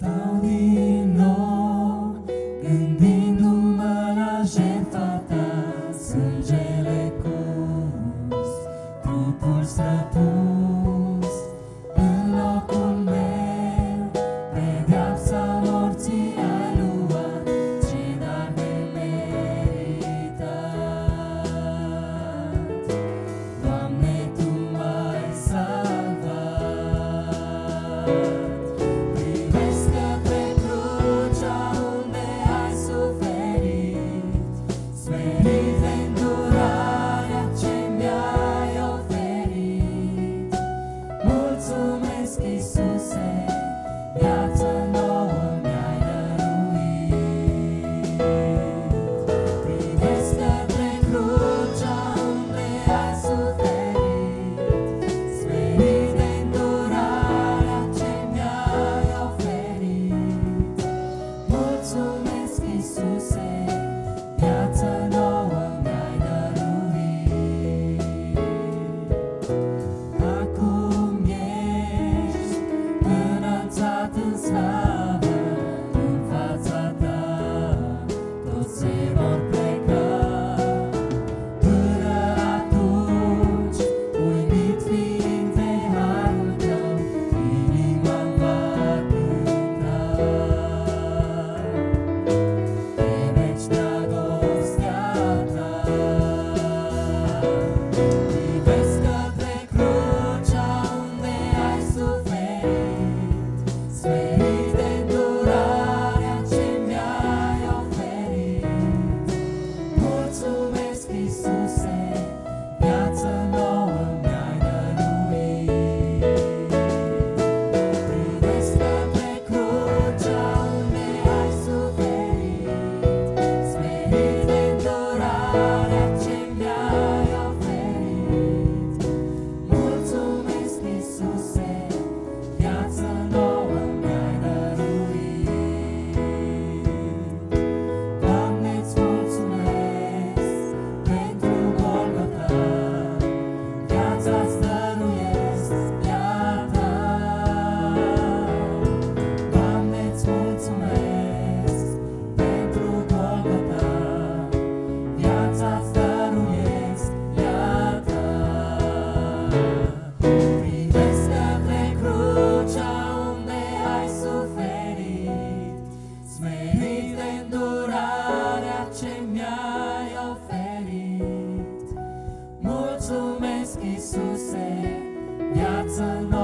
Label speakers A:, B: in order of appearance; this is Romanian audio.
A: Stau din nou, gândindu-mă la jertfa ta, sângele curs, trupul străpus, în locul meu, pedeapsa morții ai luat, ce dar nemeritat. Doamne, Tu m-ai salvat. Privesc către crucea unde ai suferit, smerit de îndurarea ce mi-ai oferit. Mulțumesc, Iisuse, viață nouă mi-ai dăruit. Privesc către crucea unde ai suferit, smerit de îndurarea ce mi-ai oferit. Mulțumesc, Iisuse, viață nouă mi-ai dăruit. Acum ești înălțat în slavă, în fața Ta toți se vor pleca. Până atunci, uimit fiind de harul Tău, inima-mi va cânta. E veci dragostea Ta. Privesc către crucea unde ai suferit, smerit de îndurarea ce mi-ai oferit. Mulțumesc, Iisuse, viață nouă mi-ai dăruit. Privesc către crucea unde ai suferit, smerit de îndurarea ce mi-ai oferit. Mulțumesc, Iisuse, viață nouă mi-ai dăruit. Doamne-ți mulțumesc pentru Golgota, viața-ți dăruiesc, iată. Doamne-ți mulțumesc pentru Golgota, viața-ți dăruiesc, iată. Privesc către crucea unde ai suferit, smerit de îndurarea ce mi-ai oferit. Mulțumesc, Iisuse, viață nouă